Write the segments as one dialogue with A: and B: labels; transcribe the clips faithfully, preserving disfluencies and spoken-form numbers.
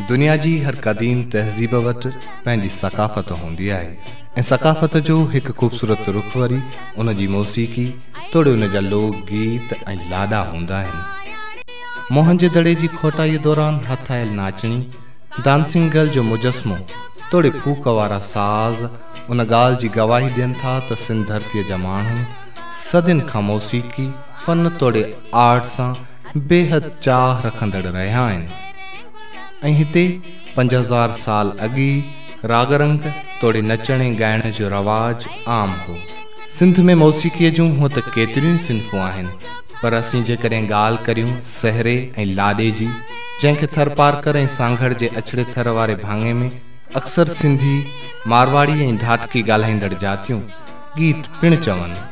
A: दुनिया जी हर क़दीम तहज़ीब वटि पंहिंजी सक़ाफ़त हूंदी आहे ऐं सक़ाफ़त जो हिकु ख़ूबसूरत रुख़ वरी उन जी मौसीक़ी तोड़े उन जा लोक गीत ऐं लाॾा हूंदा आहिनि। मोहन जे दड़े जी खोटाई दौरान हथायल नाचणी डांसिंग गर्ल जो मुजस्मो तोड़े फूक वारा साज़ उन ॻाल्हि जी गवाही ॾियनि था त सिंध धरतीअ जा माण्हू सदियुनि खां मौसीक़ी फ़न तोड़े आर्ट सां बेहद चाह रखंदड़ रहिया आहिनि ऐं हिते पंज हज़ार साल अॻी राग रंग तोड़े नचण ऐं ॻाइण जो रवाज आम हो। सिंध में मौसीक़ीअ जूं हूअं त केतिरियूं सिन्फ़ूं आहिनि, पर असीं जेकॾहिं ॻाल्हि करियूं सहरे ऐं लाॾे जी, जंहिंखे थर पारकर ऐं सांघड़ जे अछड़े थर वारे भाङे में अक्सर सिंधी मारवाड़ी ऐं ढाटकी ॻाल्हाईंदड़ जातियूं गीत पिणु चवनि।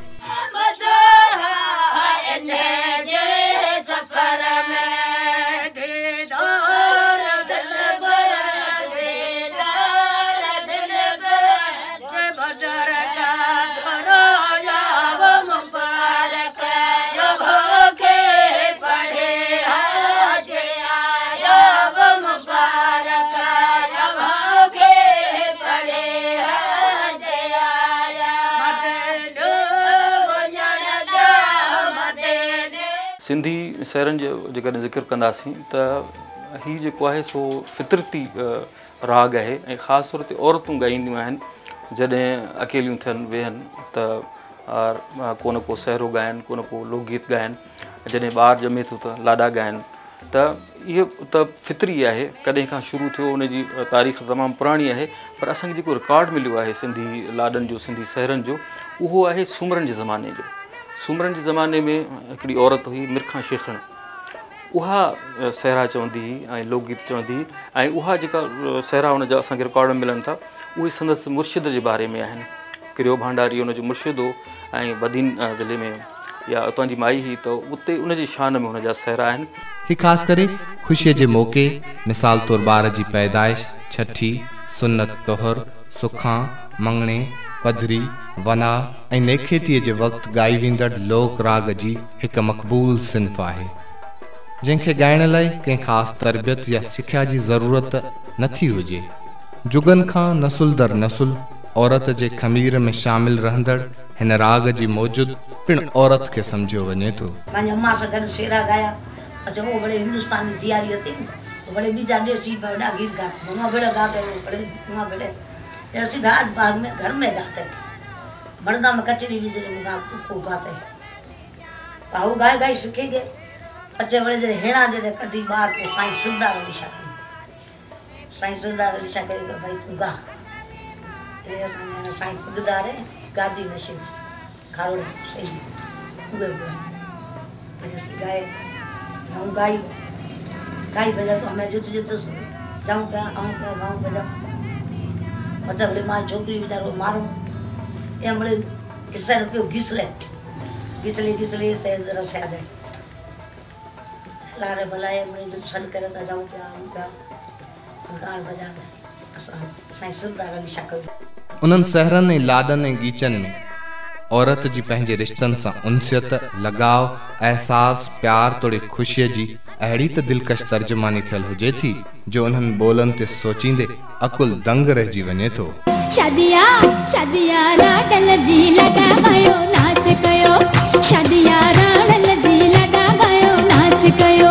B: सिंधी शहरनि जो जेकॾहिं ज़िक्र कंदासीं त हीउ जेको आहे सो फितरती राग आहे ऐं ख़ासि तौर ते औरतूं ॻाईंदियूं आहिनि जॾहिं अकेलियूं थियनि वेहनि त को न को सहरो ॻाइनि, को न को लोकगीत ॻाइनि, जॾहिं ॿारु ॼमे थो त लाॾा ॻाइनि। त इहो त फितरी आहे, कॾहिं खां शुरू थियो, उनजी तारीख़ तमामु पुराणी आहे, पर असांखे जेको रिकॉर्ड मिलियो आहे सिंधी लाॾनि जो, सिंधी शहरनि जो, उहो आहे सुमरन जे ज़माने जो। सुमरन जे ज़माने में हिकिड़ी औरत हुई मिरखा शेखण, उहा सहरा चवंदी हुई ऐं लोकगीत चवंदी हुई ऐं उहा जेका सहरा हुन जा असांखे रिकॉर्ड में मिलनि था उहे संदसि मुर्शिद जे बारे में आहिनि। किरियो भांडारी हुनजो मुर्शिद हो ऐं बदीन ज़िले में या उतां जी माई हुई, त उते उनजी शान में हुन जा सहरा आहिनि।
A: ही ख़ासि करे ख़ुशीअ जे मौक़े, मिसाल तौरु ॿार जी पैदाइश, छठी, सुन्नत तोहर, सुखां, मंगणे, पधरी, वना ऐं नेखेटीअ जे वक़्तु ॻाई वेंदड़ लोक राग जी हिकु मक़बूल सिन्फ़ आहे, जंहिंखे ॻाइण लाइ कंहिं ख़ासि तरबियत या सिख्या जी ज़रूरत नथी हुजे। जुगनि खां नसुल दर नसुल औरत जे खमीर में शामिल रहंदड़ हिन राग जी मौजूद पिणु औरत खे सम्झियो वञे थो।
C: पंहिंजी अम्मा सां गॾु शेरा ॻाया, अच्छा वो बड़े हिंदुस्तानी जियारी थी न, बड़े बीजा देसी बड़ा गीत गाते, वहाँ बड़े गाते, बड़े वहाँ बड़े ऐसे राज बाग में घर में जाते, बड़दा में कचरी बिजरी में को गाते, बाहु गाय गाय सीखेंगे, बच्चे बड़े जरे हेड़ा जरे कटी बार तो साईं सुरदार अली शाह, साईं सुरदार अली शाह करेगा भाई तू गा, तेरे साईं साईं खुददार है, गादी नशे में, खारोड़ सही, उगे उगे, मेरे से गाय, हम गाय, गाय बजा तो हमें जित जित जाऊँ क्या, आऊँ क्या, गाऊँ बजा, मतलब बड़े माँ छोकरी बेचारो मारो, ये बड़े किस्से रुपये घिसले, घिसले घिसले ते जरा से आ जाए, लारे भलाए बड़े जित सन करे तो जाऊँ क्या, आऊँ क्या, गान बजा दे, असां साईं सुरदार अली शाह कयो।
A: उन्हनि सहरनि ऐं लाॾनि ऐं गीचनि में औरत जी पंहिंजे रिश्तनि सां उनसियत, लगाव, एहसास, प्यार तोड़े ख़ुशीअ जी अहिड़ी त दिलकश तर्जुमानी थियल हुजे थी जो उन्हनि ॿोलनि ते सोचींदे अकुल दंग रहिजी वञे थो।
D: शादिया शादिया लाडल जी लगा भयो नाच कयो, शादिया लाडल जी लगा भयो नाच कयो,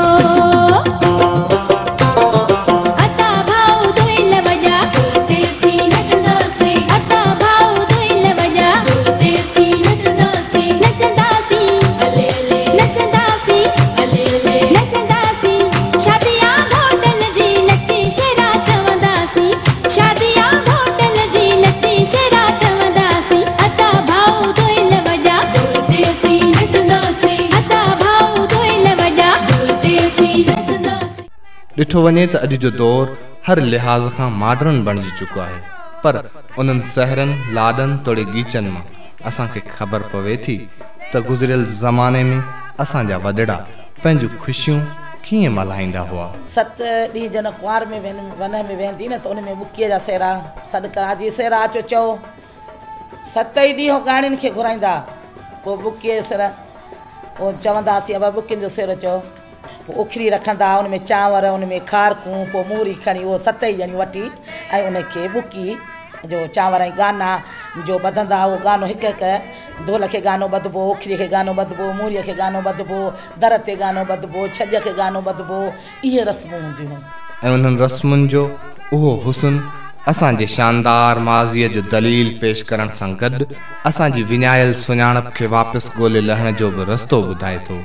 D: अता भाऊ दुइल बजा देसी नचंदासी, अता भाऊ दुइल बजा देसी नचंदासी, नचंदासी अलेले नचंदासी अलेले नचंदासी, शादिया घोटन जी नची सेरा चवंदासी, शादिया घोटन जी नची सेरा चवंदासी, अता भाऊ दुइल बजा देसी नचंदासी, अता भाऊ दुइल बजा देसी नचंदासी।
A: ॾिठो वञे त अॼु जो दौर हर लिहाज़ खां मॉडर्न बणिजी चुको आहे, पर उन्हनि सहरनि, लाॾनि तोड़े गीचनि मां असांखे ख़बर पवे थी त गुज़िरियल ज़माने में असांजा वॾड़ा पंहिंजूं ख़ुशियूं कीअं मल्हाईंदा हुआ।
E: सत ॾींहं जन कुंवार में वन वन में वेंदी न त उन में बुकीअ जा सेरा सॾका जी सेरा अचो चओ, सत ई ॾींहं गाणियुनि खे घुराईंदा, पोइ बुकीअ सेरा पोइ चवंदासीं अब बुकियुनि जो सेर चओ, पोइ उखरी रखंदा, उन में चांवर, उन में खारकूं, पोइ मूरी खणी उहो सत ई ॼणियूं वठी ऐं उनखे ॿुकी जो चांवर ऐं गाना जो ॿधंदा, उहो गानो हिकु हिकु ढोल खे गानो ॿधबो, उखरीअ खे गानो ॿधबो, मूरीअ खे गानो ॿधबो, दर ते गानो ॿधबो, छॼ खे गानो ॿधबो, इहे रस्मूं हूंदियूं।
A: ऐं उन्हनि रस्मुनि जो उहो हुस्न असांजे शानदार माज़ीअ जो दलील पेश करण सां गॾु असांजी विञायल सुञाणप खे वापसि ॻोल्हे लहण जो बि रस्तो ॿुधाए थो।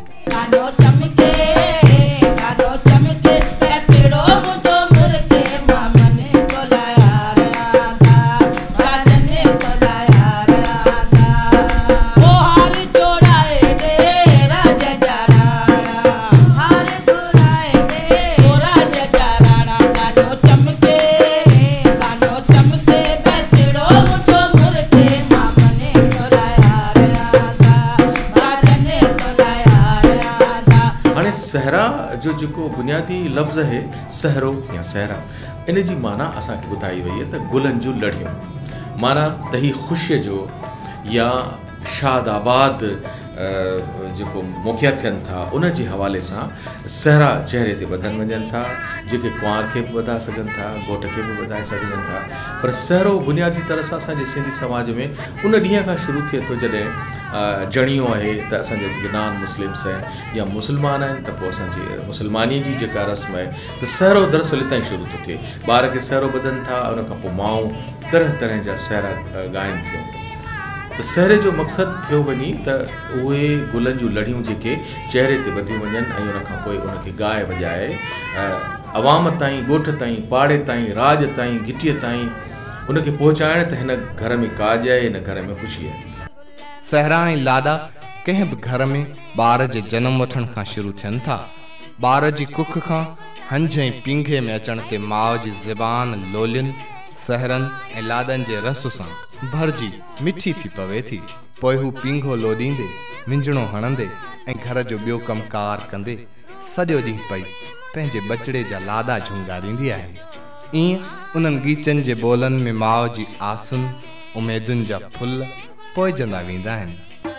F: सहरा जो जो बुनियादी लफ़्ज़ है सहरो या सहरा, इन जी माना असांखे ॿुधाई वई है त गुलनि जूं लड़ियूं, माना त ही ख़ुशीअ जो या शादाबाद जेको मौक़िया थियनि था उन जे हवाले सां सहरा चहिरे ते ॿधनि वञनि था, जेके कुंवार खे बि ॿधा सघनि था, घोट खे बि ॿधाए सघनि था। पर सहरो बुनियादी तरह सां असांजे सिंधी समाज में उन ॾींहं खां शुरू थिए थो जॾहिं जणियो आहे त असांजा जेके नॉन मुस्लिम्स आहिनि या मुस्लमान आहिनि त पोइ असांजी मुस्लमानी जी जेका रस्म आहे त सहरो दरअसल हितां ई शुरू थो थिए। ॿार खे सहरो ॿधनि था, उन खां पोइ माऊं तरह तरह जा सहरा ॻाइनि थियूं। त सहरे जो मक़सदु थियो वञी त उहे गुलनि जूं लड़ियूं जेके चहिरे ते ॿधियूं वञनि ऐं उन खां पोइ उनखे ॻाए वॼाए अवाम ताईं, ॻोठ ताईं, पाड़े ताईं, राज ताईं, घिटीअ ताईं उनखे पहुचाइण त हिन घर में काज आहे, हिन घर में ख़ुशी आहे।
A: सहरा ऐं लाॾा कंहिं बि घर में ॿार जे जनम वठण खां शुरू थियनि था। ॿार जी कुख खां हंज ऐं पींघे में अचण ते माउ जी ज़बान लोलियुनि, सहरनि ऐं लाॾनि जे रस सां भरिजी मिठी थी पवे थी। पोइ हू पींघो लोॾींदे, मिंजणो हणंदे ऐं घर जो ॿियो कमकार कंदे सॼो ॾींहुं पई पंहिंजे बचड़े जा लाॾा झुंगारींदी आहे। ईअं उन्हनि गीचनि जे ॿोलनि में माउ जी आसुनि, उमेदुनि जा फुल पोइजंदा वेंदा आहिनि।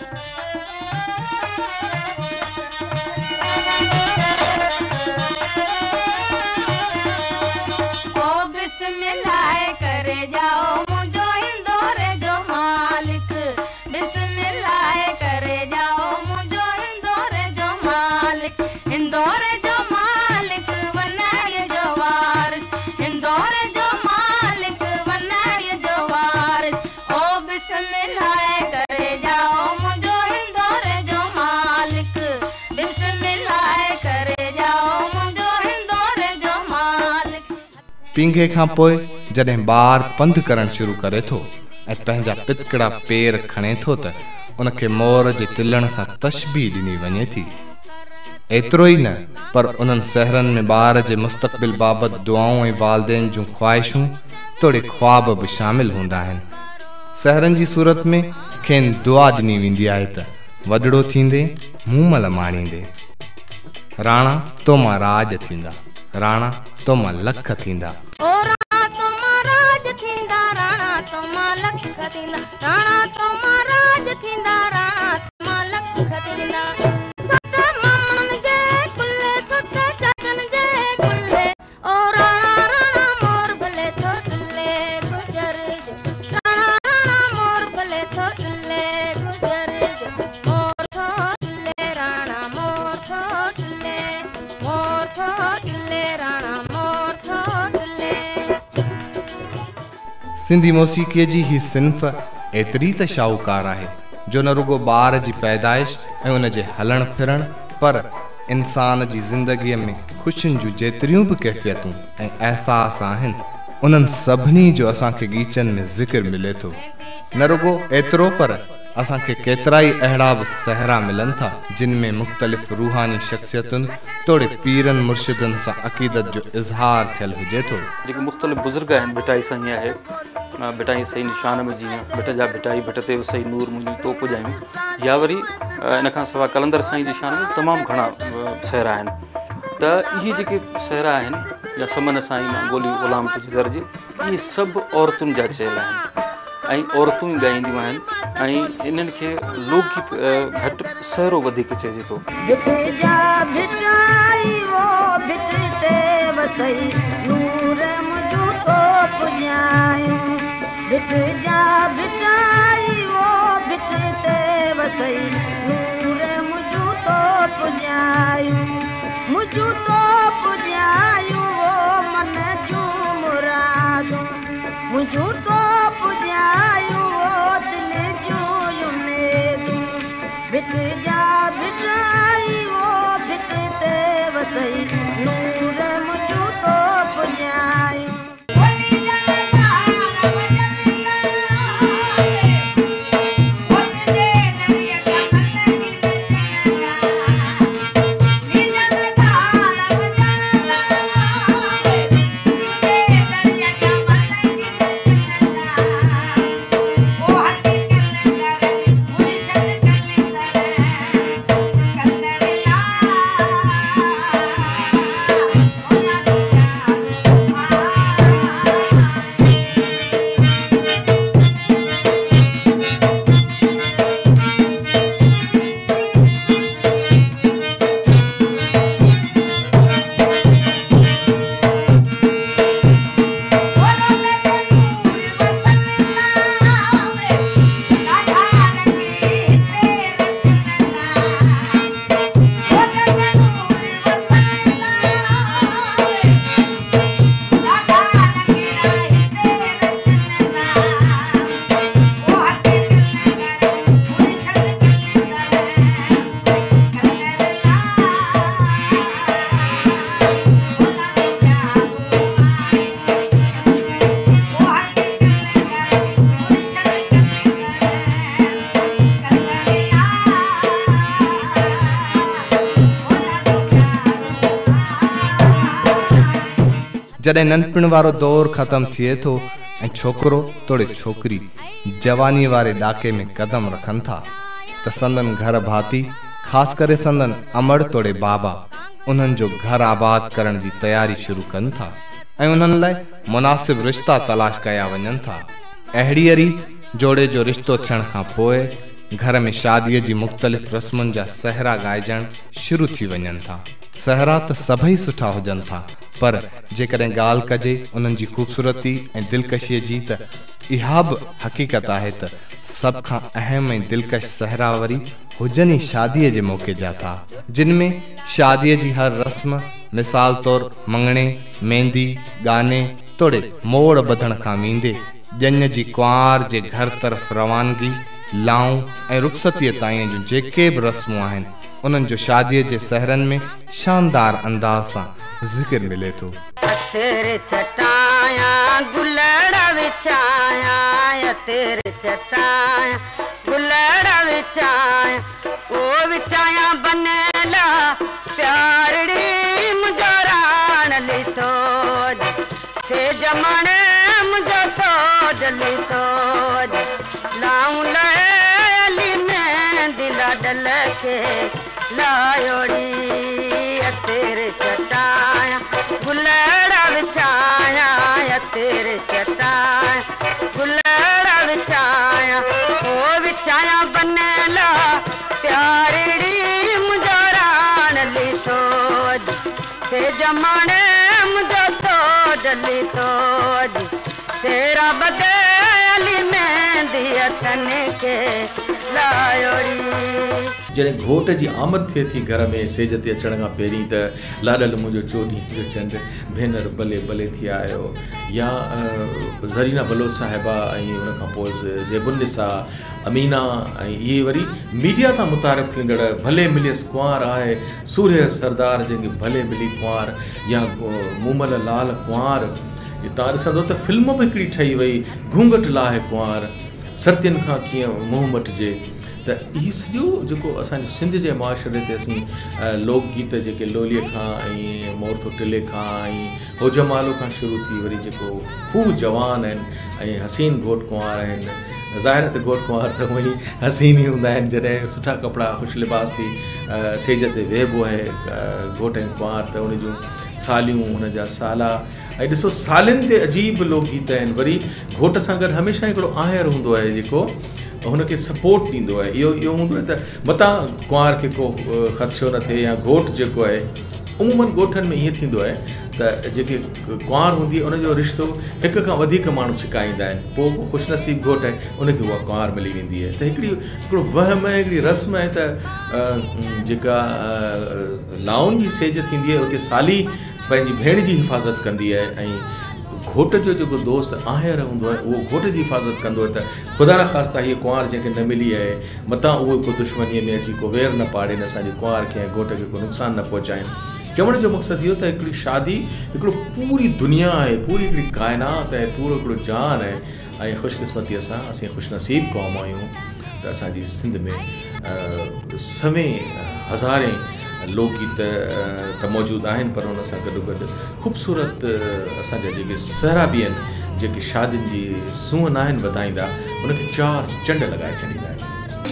A: पींघे खां पोइ जॾहिं ॿार पंधु करणु शुरू करे थो ऐं पंहिंजा पितकड़ा पेर खणे थो त उनखे मोर जे टिलण सां तशबीह ॾिनी वञे थी। एतिरो ई न पर उन्हनि सहरनि में ॿार जे मुस्तक़बिल बाबति दुआऊं ऐं वालदेन जूं ख़्वाहिशूं तोड़े ख्वाब बि शामिल हूंदा आहिनि। सहरनि जी सूरत में खेनि दुआ ॾिनी वेंदी आहे त वॾड़ो थींदे मूमल माणींदे राणा तो मां राज थींदा, राणा तो मां लख थींदा।
G: ओ राणा तो मां राज थींदा, राणा तो मां लख थींदा, राणा तो मां राज थींदा, राणा तो मां लख थींदा। सत मामन जे कुल्ले, सत चाचन जे कुल्ले, ओ राणा राणा मोर भले थो टुल्ले गुजर जो, राणा राणा मोर भले थो टुल्ले गुजर जो, मोर थो टुल्ले राणा मोर थो टुल्ले, मोर थो टुल्ले राणा मोर थो टुल्ले।
A: सिंधी मौसीक़ीअ जी ही सिन्फ़ एतिरी त शाहूकार आहे जो न रुगो ॿार जी पैदाइश ऐं उन जे हलण फिरण पर इंसान जी ज़िंदगीअ में ख़ुशियुनि जूं जेतिरियूं बि कैफ़ियतूं ऐं अहसास आहिनि उन्हनि सभिनी जो असांखे गीचनि में ज़िक्र मिले थो। न रुगो एतिरो पर असांखे केतिरा ई अहिड़ा बि सहरा मिलनि था जिन में मुख़्तलिफ़ रूहानी शख़्सियतुनि तोड़े पीरनि मुर्शिदनि सां अक़ीदत जो इज़हार थियलु हुजे थो।
B: जेके मुख़्तलिफ़ बुज़ुर्ग आहिनि, भिटाई साईं आहे, भिटाई साईं निशान में जीअं भिट जा भिटाई भिट ते सही नूर मुंहिंजी तो पुॼायूं, या वरी इन खां सवाइ कलंदर साईं जी शान में तमामु घणा सहरा आहिनि। त इहे जेके सहरा आहिनि या सुमन साईं मां गोली ग़ुलाम तुंहिंजे दर्जे, इहे सभु औरतुनि जा चयल आहिनि ऐं औरतूं ई ॻाईंदियूं आहिनि ऐं इन्हनि खे लोकगीत घटि सहरो वधीक चइजे थो।
G: वसई नूर मुझो तो पुजायो बिट जा बिटाई वो बिट ते वसई नूर मुझो तो पुजायो मुझो तो पुजायो वो मन जो मुरादो मुझो तो पुजायो वो दिल जो उम्मीद बिट जा बिटाई वो बिट ते वसई नूर मुझो तो पुजायो
A: जॾहिं नंढपिण वारो दौर ख़त्म थिए थो ऐं छोकिरो तोड़े छोकिरी जवानी वारे ॾाके में कदम रखनि था त संदन घर भाती ख़ासि करे संदन अमड़ तोड़े बाबा उन्हनि जो घर आबाद करण जी तयारी शुरू कनि था ऐं उन्हनि लाइ मुनासिब रिश्ता तलाश कया वञनि था। अहिड़ीअ रीति जोड़े जो रिश्तो थियण खां पोइ घर में शादीअ जी मुख़्तलिफ़ रस्मुनि जा सहरा ॻाइजण शुरू थी वञनि था। सहरा त सभई सुठा हुजनि था, पर जेकॾहिं ॻाल्हि कजे उन्हनि जी ख़ूबसूरती ऐं दिलकशीअ जी त इहा बि हक़ीक़त आहे त सभ खां अहम ऐं दिलकश सहरा वरी हुजनि ई शादीअ जे मौक़े जा था, जिन में शादीअ जी हर रस्म मिसाल तौरु मंगणे, मेहंदी, गाने तोड़े मोड़ ॿधण खां वींदे ॼञ जी कुंवार जे घर तरफ़ रवानगी, लाऊं ऐं रुख़सतीअ ताईं जूं जेके बि रस्मूं आहिनि उन्हनि जो शादीअ जे सहरनि में शानदार अंदाज़ सां ज़िक्र मिले थो।
G: तेरे चटाया गुलड़ा विछाया तेरे चटाया गुलड़ा विछाया ओ विछाया बनेला प्यारड़ी मुजरान ली तो से जमाने मुझे तो जली तो लाऊं लैली में दिला डल के लायोड़ी तेरे चटाया गुलड़ा विछाया तेरे चटाया गुलड़ा विछाया ओ विछाया बनेला प्यारड़ी मुजरान ली तो से जमाने मुझे तो जली तो तेरा बदली में दिया तन के लायोड़ी।
F: जॾहिं घोट जी आमद थिए थी घर में सेज ते अचण खां पहिरीं त लाॾल मुंहिंजो चोॾीं जो चंड भेनर भले भले थी आयो, या ज़रीना बलोच साहिबा ऐं उन खां पोइ ज़ेबुन्निसा अमीना ऐं इहे वरी मीडिया तां मुतारिफ़ थींदड़ भले मिलियसि कुंवार आहे, सूर्य सरदार जंहिंखे भले मिली कुंवार, या मूमल लाल कुंवार। तव्हां ॾिसंदो त फिल्म बि हिकिड़ी ठही वई घूंघट लाहे कुंवार, सतियुनि खां कीअं मुंहुं मटिजे। त इहो सॼो जेको असांजे सिंध जे मुआशरे ते असीं लोकगीत जेके लोलीअ खां ऐं मोर थो टिले खां ऐं होजमालो खां शुरू थी वरी जेको ख़ूब जवान आहिनि ऐं हसीन घोट कुंवार आहिनि, ज़ाहिर त घोट कुंवार त उहे ई हसीन ई हूंदा आहिनि जॾहिं सुठा कपिड़ा ख़ुशि लिबास थी सेज ते वेहबो आहे घोट ऐं कुंवार, त उन जूं सालियूं हुन जा साला। ऐं ॾिसो सालियुनि ते अजीब लोकगीत आहिनि। वरी घोट सां गॾु हमेशह हिकिड़ो आहिर हूंदो आहे जेको हुनखे सपोर्ट ॾींदो आहे। इहो इहो हूंदो आहे त मतां कुंवार खे को ख़दशो न थिए, या घोट जेको आहे उमूमन ॻोठनि में ईअं थींदो आहे त जेके कुंवार हूंदी आहे उनजो रिश्तो हिक खां वधीक माण्हू छिकाईंदा आहिनि, पोइ को ख़ुशनसीब घोट आहे उनखे उहा कुंवार मिली वेंदी आहे। त हिकिड़ी हिकिड़ो वहम आहे, हिकिड़ी रस्म आहे त जेका लाउन जी सेज थींदी आहे उते साली पंहिंजी भेण जी हिफ़ाज़त कंदी आहे ऐं घोट जो जेको दोस्त आहेर हूंदो आहे उहो घोट जी हिफ़ाज़त कंदो आहे त ख़ुदा न ख़ास्ता हीअ कुंवार जंहिंखे न मिली आहे मतां उहो को दुश्मनीअ में अची को वेर न पाड़े असांजे कुंवार खे ऐं घोट खे को नुक़सानु न पहुचाइनि। चवण जो मक़सदु इहो त हिकिड़ी शादी हिकिड़ो पूरी दुनिया आहे, पूरी हिकिड़ी काइनात आहे, पूरो हिकिड़ो जान आहे ऐं ख़ुशकिस्मतीअ सां असीं ख़ुशनसीब क़ौम आहियूं त असांजी सिंध में सवें हज़ारे लोकगीत त मौजूदु आहिनि, पर हुन सां गॾोगॾु ख़ूबसूरत असांजा जेके सहरा बि आहिनि जेके शादियुनि जी सूंहं न आहिनि वधाईंदा, उनखे चारि चंड लॻाए छॾींदा आहिनि।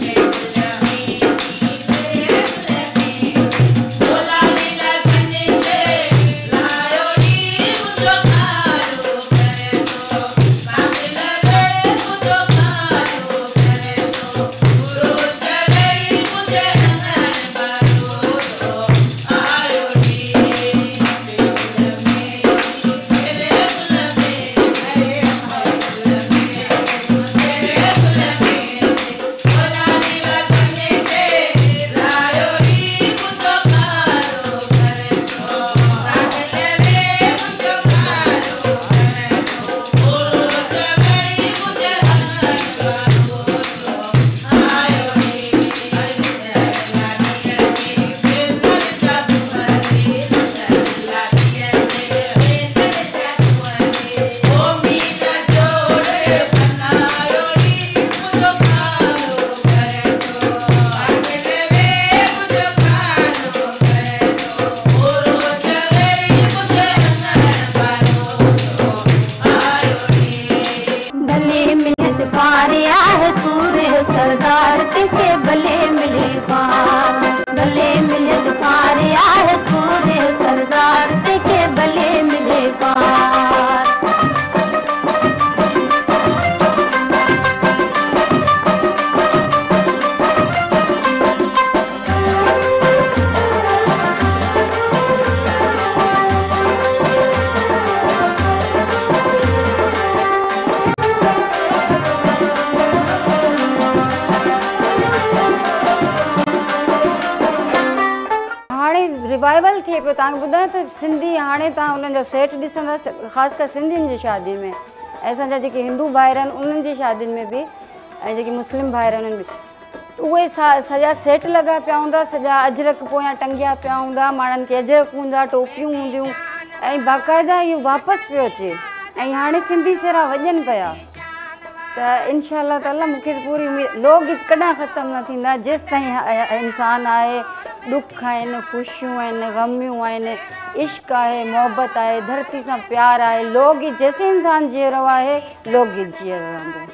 H: रिवाइवल थिए पियो। तव्हांखे ॿुधायां त सिंधी हाणे तव्हां उन्हनि जा सेट ॾिसंदा, ख़ासि कर सिंधियुनि जी शादियुनि में ऐं असांजा जेके हिंदू भाइर आहिनि उन्हनि जी शादियुनि में बि ऐं जेके मुस्लिम भाइर आहिनि उन्हनि बि उहे सॼा सेट लॻा पिया हूंदा, सॼा अजरक पोयां टंगिया पिया हूंदा, माण्हुनि खे अजरक हूंदा, टोपियूं हूंदियूं ऐं बाक़ाइदा इहो वापसि पियो अचे ऐं हाणे सिंधी सेरा वॼनि पिया। त इनशाअल्लाह ताला मूंखे पूरी उमेद लोकगीत कॾहिं ख़तमु न थींदा जेसि ताईं इंसानु आहे, ॾुख आहिनि, ख़ुशियूं आहिनि, ग़मियूं आहिनि, इश्क़ आहे, मोहबत आहे, धरती सां प्यारु आहे। लोकगीत जेसि इंसानु जीअं रहियो आहे लोकगीत जीअं रहंदो।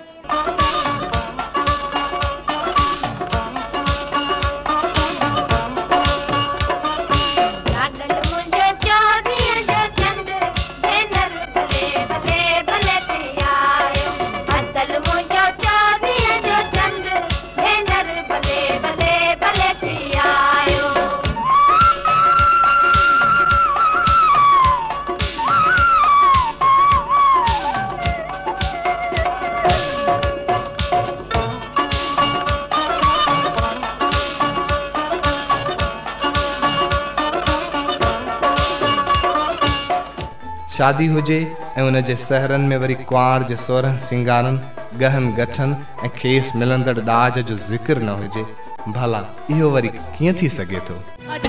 A: शादी हुजे ऐं उन जे सहरनि में वरी कुंवार जे सोरहं सिंगारनि गहन गठन ऐं खेस मिलंदड़ ॾाज जो ज़िक्र न हुजे, भला इहो वरी कीअं थी सघे थो।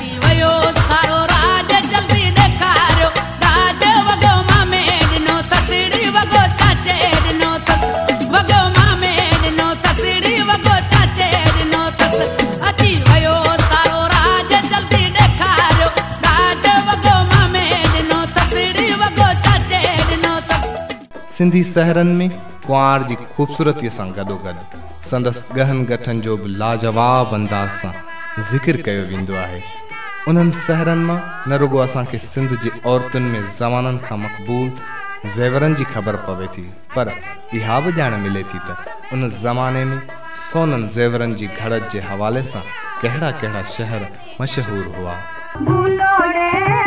A: सिंधी सहरनि में कुंवार जी ख़ूबसूरतीअ सां गॾोगॾु संदसि गहन गठन जो बि लाजवाब अंदाज़ सां ज़िक्र कयो वेंदो आहे। उन्हनि सहरनि मां न रुगो असांखे सिंध जी औरतुनि में ज़माननि खां मक़बूल ज़ेवरनि जी ख़बर पवे थी, पर इहा बि ॼाण मिले थी त उन ज़माने में सोननि ज़ेवरनि जी घड़त जे हवाले सां कहिड़ा कहिड़ा शहर मशहूर हुआ।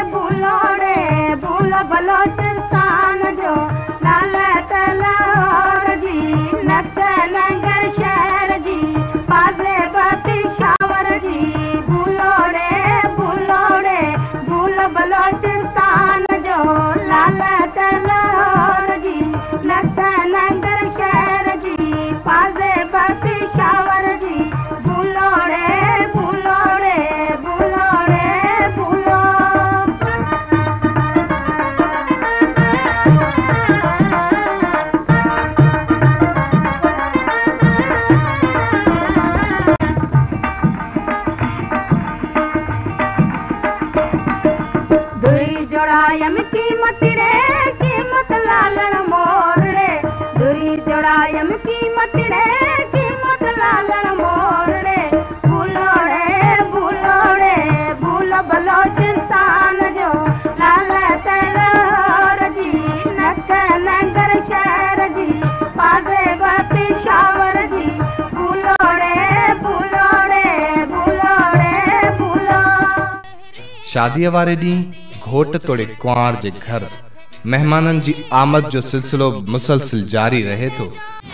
G: बलोचिस्तान जो लाल तलार जी नक नगर शहर जी पासे पेशावर जी बुलोड़े बुलोड़े बुल बलोचिस्तान जो लाल तलार जी नक नगर शहर जी पासे पेशावर जी बुलोड़े बुलोड़े बुलोड़े बुलो दुरी जोड़ायम कीमत रे कीमत लालन मोर रे दुरी जोड़ायम कीमत रे कीमत लालन मोर रे बुलोड़े बुलोड़े बुल बलोचिस्तान जो लाल तलार जी नक नगर शहर जी पासे पेशावर जी बुलोड़े बुलोड़े बुलोड़े बुलो
A: शादीअ वारे ॾींहुं घोट तोड़े कुंवार जे घर मेहमाननि जी आमद जो सिलसिलो मुसलसिल जारी रहे थो।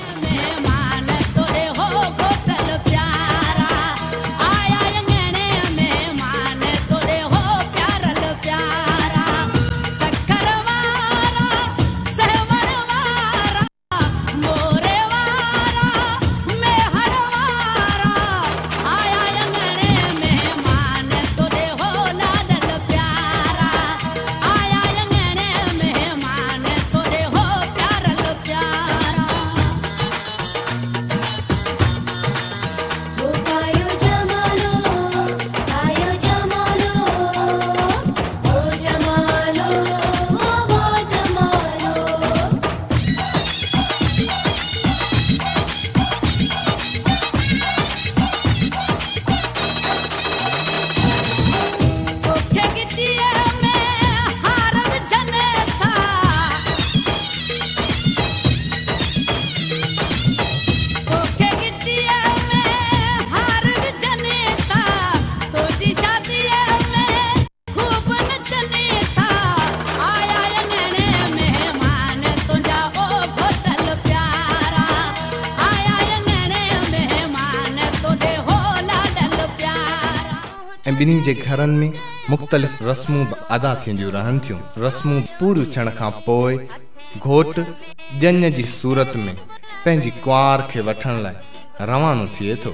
A: ऐं ॿिन्ही जे घरनि में मुख़्तलिफ़ रस्मूं बि अदा थींदियूं रहनि थियूं। रस्मूं पूरियूं थियण खां पोइ घोट ॼञ जी सूरत में पंहिंजी कुंवार खे वठण लाइ रवानो थिए थो।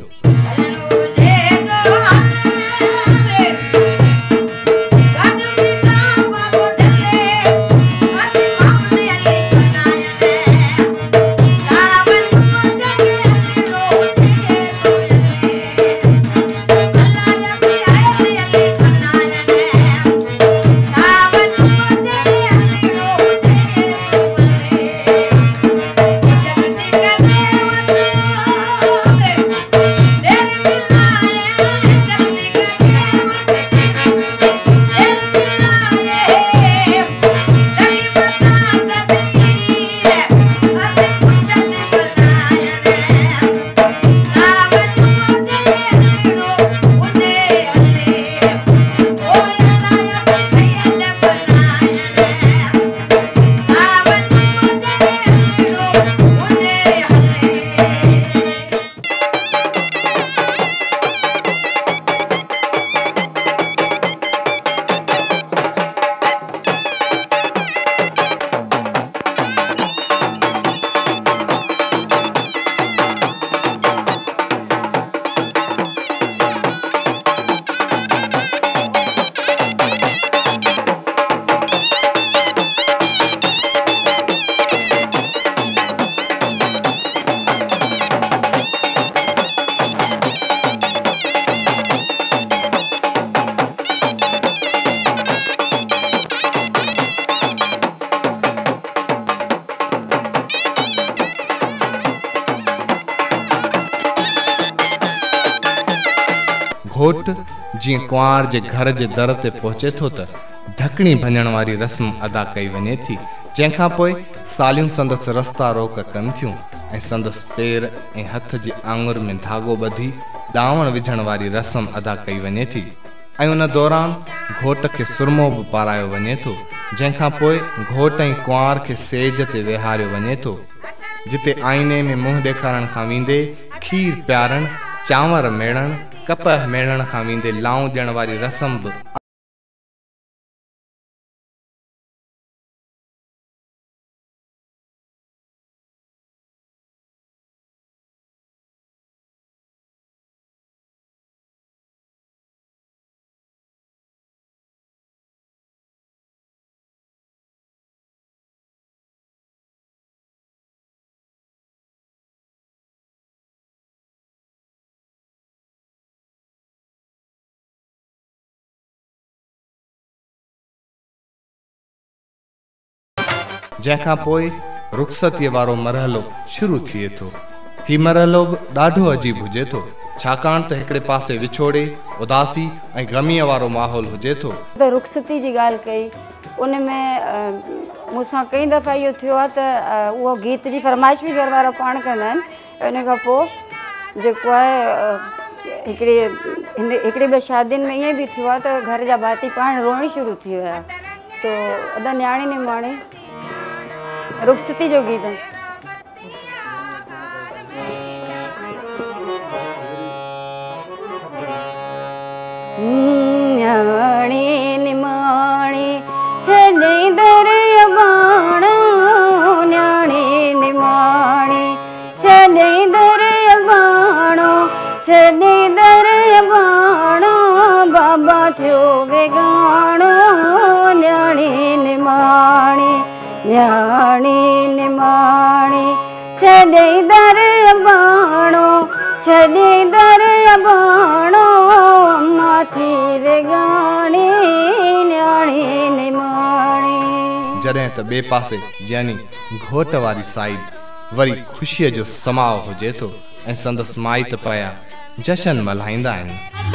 A: घोट जीअं कुंवार जे घर जे दर ते पहुचे थो त ढकणी भञण वारी रस्म अदा कई वञे थी, जंहिंखां पोइ सालियूं संदसि रस्ता रोक कनि थियूं ऐं संदसि पेर ऐं हथ जी आङुर में धागो ॿधी ॾावण विझण वारी रस्म अदा कई वञे थी ऐं उन दौरान घोट खे सुरमो बि पारायो वञे थो, जंहिंखां पोइ घोट ऐं कुंवार खे सेज ते विहारियो वञे थो, जिते आईने में मुंहुं ॾेखारण खां वेंदे खीर प्यारण, चांवर मेड़ण, कपह मेड़ण खां वेंदे लाऊं ॾियण वारी रस्म बि जंहिंखां पोइ रुख़सतीअ वारो मरहलो शुरू थिए थो। हीउ मरहलो बि ॾाढो अजीब हुजे थो, छाकाणि त हिकिड़े पासे विछोड़े, उदासी ऐं ग़मीअ वारो माहौल हुजे थो।
H: त रुख़सती जी ॻाल्हि कई, उन में मूंसां कई दफ़ा इहो थियो आहे त उहो गीत जी फरमाइश बि घर वारा पाण कंदा आहिनि। इन खां पोइ जेको आहे हिकिड़ी हिन हिकिड़ी ॿ शादियुनि में ईअं बि थियो आहे त घर जा भाती पाण रोइण शुरू थी विया। सो अदा न्याणी निमाणी रुख़सती जो गीत है। न्याणी निमाणी छॾे दरिया बाणो, न्याणी निमाणी छॾे दरिया बाणो, छॾे दरिया बाणो, बाबा थियो वेगाणो, न्याणी निमाणी न्याणी निमाणी छॾे दरिया बाणो, छॾे दरिया बाणो, अम्मा थी वेगाणी, न्याणी निमाणी।
A: जॾहिं त ॿिए पासे यानी घोट वारी साइड वरी ख़ुशीअ जो समाउ हुजे थो ऐं संदसि माइट पिया जशन मल्हाईंदा आहिनि।